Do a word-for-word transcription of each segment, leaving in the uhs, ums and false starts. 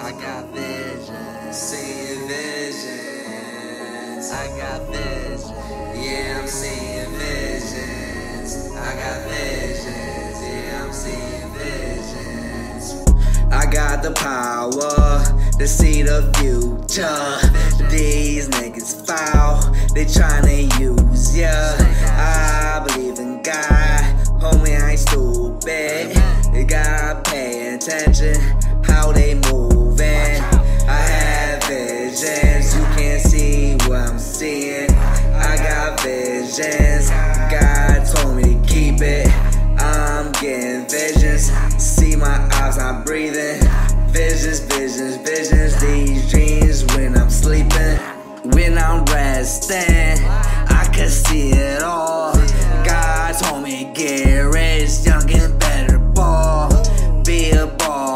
I got visions, seeing visions. I got visions, yeah, I'm seeing visions. I got visions, yeah, I'm seeing visions. I got the power to see the future. These niggas foul, they tryna use ya. I believe in God, homie, I ain't stupid. You gotta pay attention how they moving. I have visions, you can't see what I'm seeing. I got visions, God told me to keep it. I'm getting visions, see my eyes not breathing. Visions, visions, visions, these dreams when I'm sleeping. When I'm resting, I can see it all. God told me to get rich, young and better ball. Be a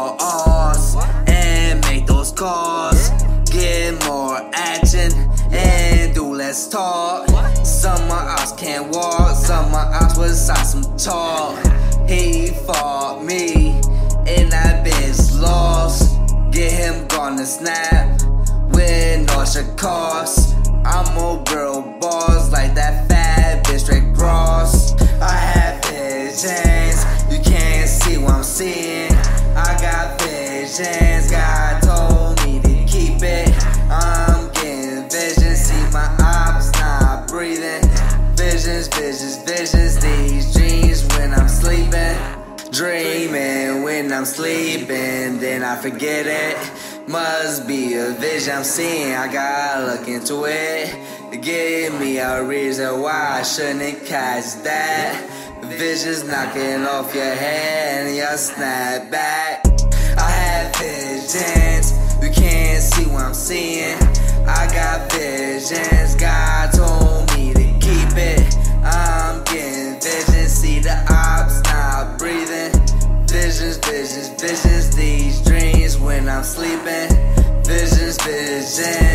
boss and make those calls. Get more action and do less talk. Some of us can't walk, some of us beside some talk. He fought me and that bitch lost. Get him gonna snap with no shit cost. I'm a real boss like that fat bitch straight cross. I have visions, you can't see what I'm seeing. I got visions, God told me to keep it. I'm getting visions, see my eyes not breathing. Visions, visions, visions, these dreams when I'm sleeping. Dreaming when I'm sleeping, then I forget it. Must be a vision I'm seeing, I gotta look into it. Give me a reason why I shouldn't catch that. Visions knocking off your head and your snap back. I have visions, you can't see what I'm seeing. I got visions, God told me to keep it. I'm getting visions, see the ops not breathing. Visions, visions, visions, these dreams when I'm sleeping. Visions, visions.